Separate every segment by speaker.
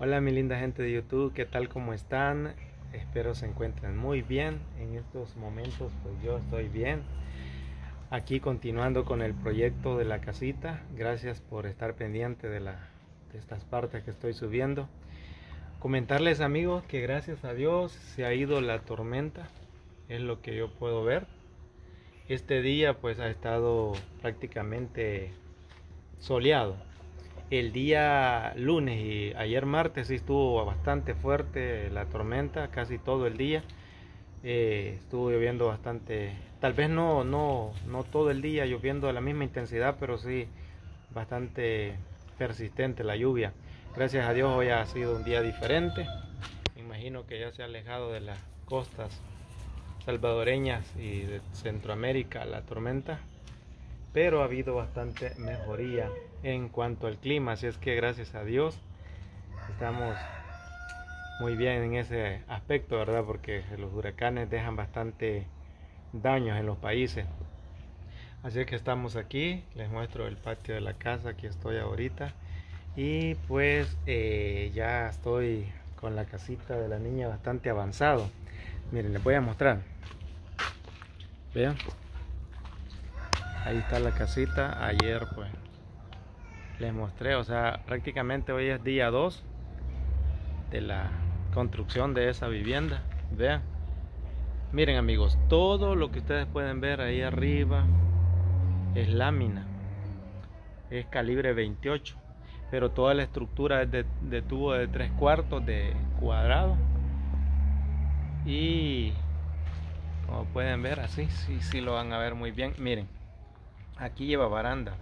Speaker 1: Hola mi linda gente de YouTube, ¿qué tal? ¿Cómo están? Espero se encuentren muy bien. En estos momentos pues yo estoy bien. Aquí continuando con el proyecto de la casita. Gracias por estar pendiente de estas partes que estoy subiendo. Comentarles amigos que gracias a Dios se ha ido la tormenta. Es lo que yo puedo ver. Este día pues ha estado prácticamente soleado. El día lunes y ayer martes sí estuvo bastante fuerte la tormenta, casi todo el día. Estuvo lloviendo bastante, tal vez no todo el día lloviendo a la misma intensidad, pero sí bastante persistente la lluvia. Gracias a Dios hoy ha sido un día diferente. Me imagino que ya se ha alejado de las costas salvadoreñas y de Centroamérica la tormenta, pero ha habido bastante mejoría en cuanto al clima, así es que gracias a Dios estamos muy bien en ese aspecto, ¿verdad? Porque los huracanes dejan bastante daños en los países. Así es que estamos aquí, les muestro el patio de la casa, aquí estoy ahorita. Y pues ya estoy con la casita de la niña bastante avanzado. Miren, les voy a mostrar. Vean. Ahí está la casita. Ayer pues les mostré, o sea, prácticamente hoy es día 2 de la construcción de esa vivienda. Vean. Miren amigos, todo lo que ustedes pueden ver ahí arriba es lámina. Es calibre 28. Pero toda la estructura es de tubo de 3/4 de cuadrado. Y como pueden ver así, sí lo van a ver muy bien. Miren, aquí lleva baranda.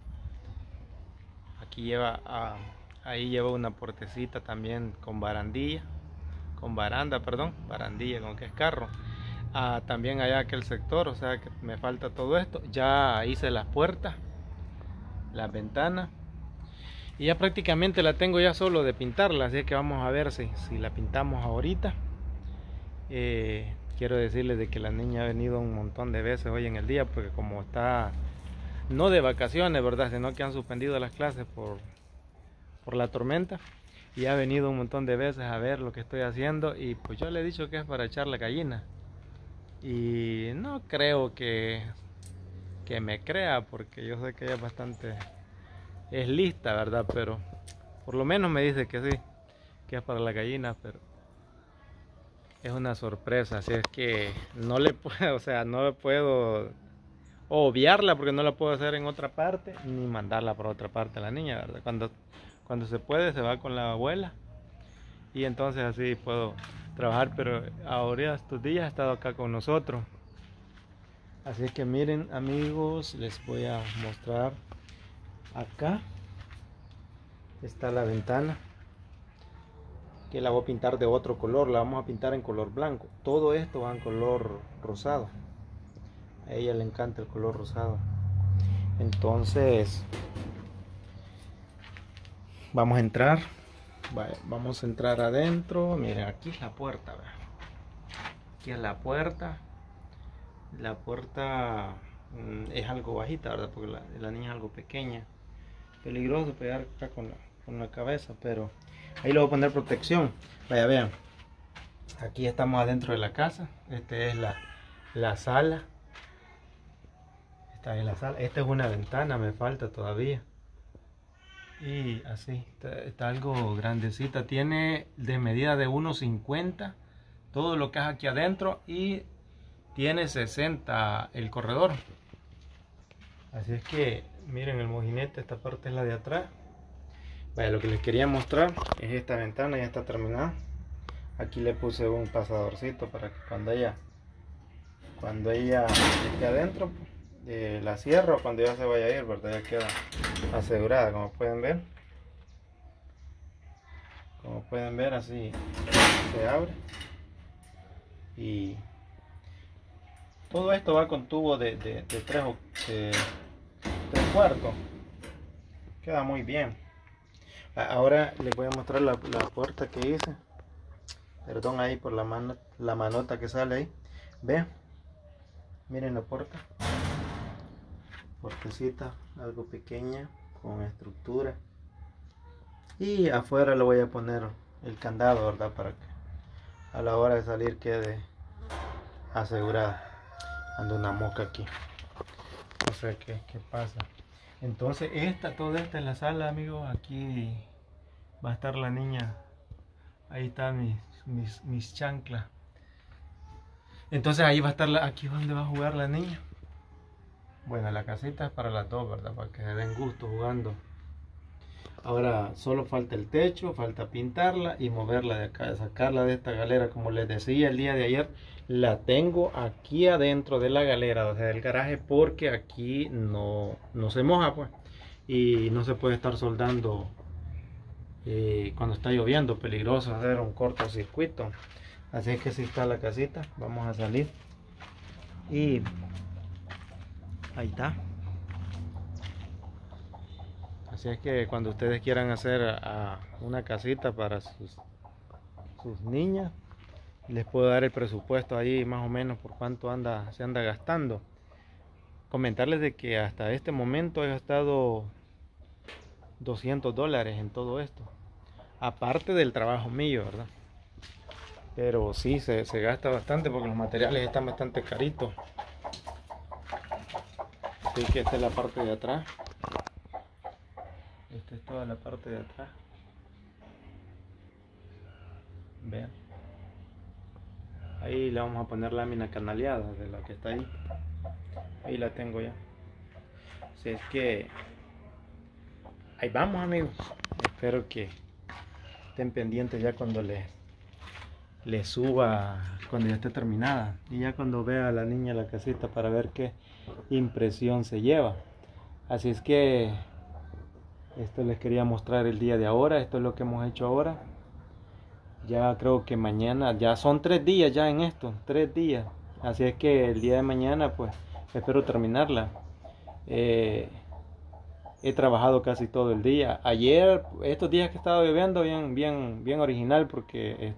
Speaker 1: Aquí lleva, ahí lleva una puertecita también con barandilla. Con baranda, perdón, barandilla, con que es carro. También allá aquel sector, o sea que me falta todo esto. Ya hice las puertas, las ventanas. Y ya prácticamente la tengo ya solo de pintarla, así que vamos a ver si la pintamos ahorita. Quiero decirles de que la niña ha venido un montón de veces hoy en el día, porque como está no de vacaciones, verdad, sino que han suspendido las clases por la tormenta, y ha venido un montón de veces a ver lo que estoy haciendo. Y pues yo le he dicho que es para echar la gallina, y no creo que me crea, porque yo sé que ella es lista, verdad, pero por lo menos me dice que sí, que es para la gallina, pero es una sorpresa, así es que no le puedo, o sea, no le puedo obviarla porque no la puedo hacer en otra parte ni mandarla por otra parte a la niña, ¿verdad? Cuando se puede se va con la abuela y entonces así puedo trabajar, pero ahora estos días ha estado acá con nosotros. Así es que miren amigos, les voy a mostrar. Acá está la ventana, que la voy a pintar de otro color, la vamos a pintar en color blanco. Todo esto va en color rosado. A ella le encanta el color rosado. Entonces vamos a entrar. Vamos a entrar adentro. Miren, aquí es la puerta. Aquí es la puerta. La puerta es algo bajita, ¿verdad? Porque la niña es algo pequeña. Peligroso pegar acá con la cabeza, pero ahí le voy a poner protección. Vaya, vean. Aquí estamos adentro de la casa. Esta es la sala. Esta es la sala. Esta es una ventana, me falta todavía. Y así, está algo grandecita. Tiene de medida de 1.50 todo lo que es aquí adentro, y tiene 60 el corredor. Así es que miren el mojinete, esta parte es la de atrás. Vaya, lo que les quería mostrar es esta ventana, ya está terminada. Aquí le puse un pasadorcito para que cuando ella esté adentro, la cierro cuando ya se vaya a ir, ¿verdad? Ya queda asegurada, como pueden ver. Como pueden ver, así se abre. Y todo esto va con tubo de 3/4. Queda muy bien. Ahora les voy a mostrar la puerta que hice. Perdón ahí por la manota que sale ahí. Vean. Miren la puerta. Puertecita algo pequeña con estructura. Y afuera le voy a poner el candado, ¿verdad? Para que a la hora de salir quede asegurada. Anda una mosca aquí. No sé qué pasa. Entonces toda esta es la sala, amigos. Aquí va a estar la niña. Ahí están mis chanclas. Entonces ahí va a estar aquí donde va a jugar la niña. Bueno, la casita es para las dos, ¿verdad? Para que se den gusto jugando. Ahora solo falta el techo, falta pintarla y moverla de acá, sacarla de esta galera. Como les decía el día de ayer, la tengo aquí adentro de la galera, o sea, del garaje, porque aquí no se moja, pues. Y no se puede estar soldando cuando está lloviendo, peligroso hacer un cortocircuito. Así es que así está la casita. Vamos a salir y ahí está. Así es que cuando ustedes quieran hacer una casita para sus niñas, les puedo dar el presupuesto ahí más o menos por cuánto se anda gastando. Comentarles de que hasta este momento he gastado $200 en todo esto, aparte del trabajo mío, ¿verdad? Pero sí, se gasta bastante porque los materiales están bastante caritos. Así que esta es la parte de atrás. Esta es toda la parte de atrás. Vean. Ahí le vamos a poner lámina canaleada de la que está ahí. Ahí la tengo ya. Así es que ahí vamos, amigos. Espero que estén pendientes ya cuando le suba, cuando ya esté terminada. Y ya cuando vea a la niña la casita para ver qué impresión se lleva. Así es que esto les quería mostrar el día de ahora. Esto es lo que hemos hecho ahora. Ya creo que mañana, ya son 3 días ya en esto, 3 días. Así es que el día de mañana pues espero terminarla. He trabajado casi todo el día. Ayer, estos días que estaba lloviendo, bien original, porque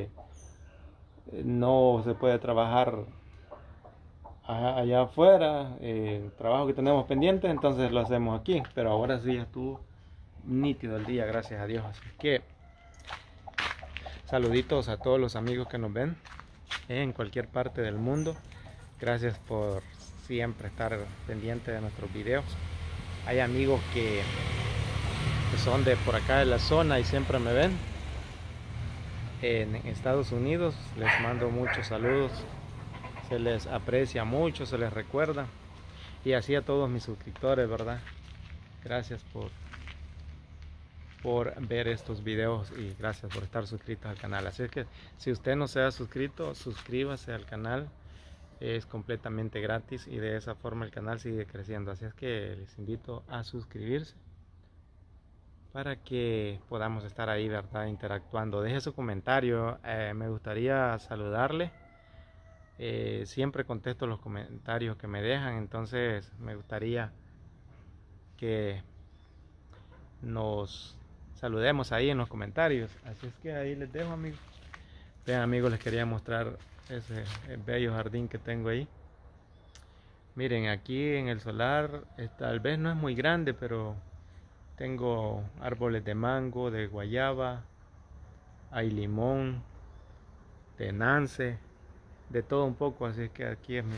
Speaker 1: no se puede trabajar allá afuera. El trabajo que tenemos pendiente, entonces lo hacemos aquí. Pero ahora sí estuvo nítido el día, gracias a Dios. Así que saluditos a todos los amigos que nos ven en cualquier parte del mundo. Gracias por siempre estar pendiente de nuestros videos. Hay amigos que son de por acá de la zona y siempre me ven. En Estados Unidos les mando muchos saludos. Se les aprecia mucho, se les recuerda. Y así a todos mis suscriptores, ¿verdad? Gracias por ver estos videos y gracias por estar suscritos al canal. Así es que si usted no se ha suscrito, suscríbase al canal. Es completamente gratis y de esa forma el canal sigue creciendo. Así es que les invito a suscribirse para que podamos estar ahí, ¿verdad? Interactuando. Deje su comentario. Me gustaría saludarle. Siempre contesto los comentarios que me dejan. Entonces me gustaría que nos saludemos ahí en los comentarios. Así es que ahí les dejo, amigos. Vean, amigos, les quería mostrar ese bello jardín que tengo ahí. Miren, aquí en el solar tal vez no es muy grande, pero tengo árboles de mango, de guayaba, hay limón, de nance, de todo un poco. Así es que aquí es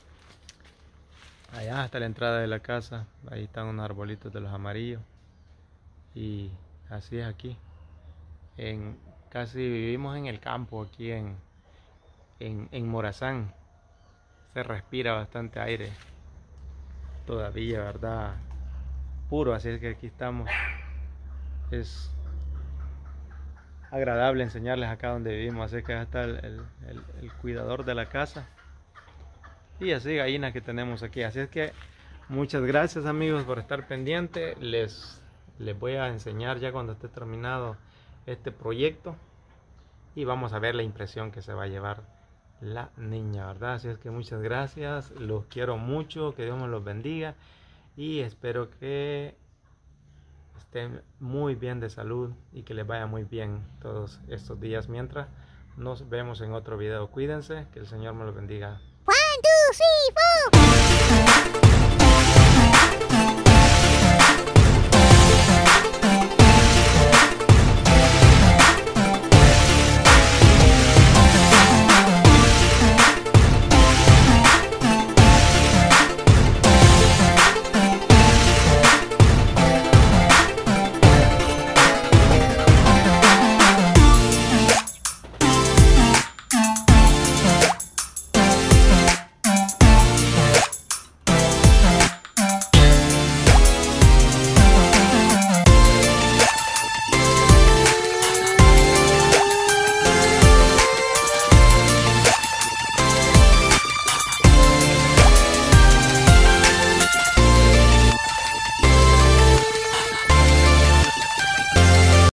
Speaker 1: allá hasta la entrada de la casa, ahí están unos arbolitos de los amarillos. Y así es aquí. Casi vivimos en el campo aquí en Morazán. Se respira bastante aire todavía, ¿verdad? Puro, así es que aquí estamos. Es agradable enseñarles acá donde vivimos. Así que acá está el cuidador de la casa. Y así gallinas que tenemos aquí. Así es que muchas gracias, amigos, por estar pendientes. Les voy a enseñar ya cuando esté terminado este proyecto. Y vamos a ver la impresión que se va a llevar la niña, ¿verdad? Así es que muchas gracias, los quiero mucho, que Dios me los bendiga y espero que estén muy bien de salud y que les vaya muy bien todos estos días. Mientras nos vemos en otro video, cuídense, que el Señor me los bendiga.
Speaker 2: 1, 2, 3, 4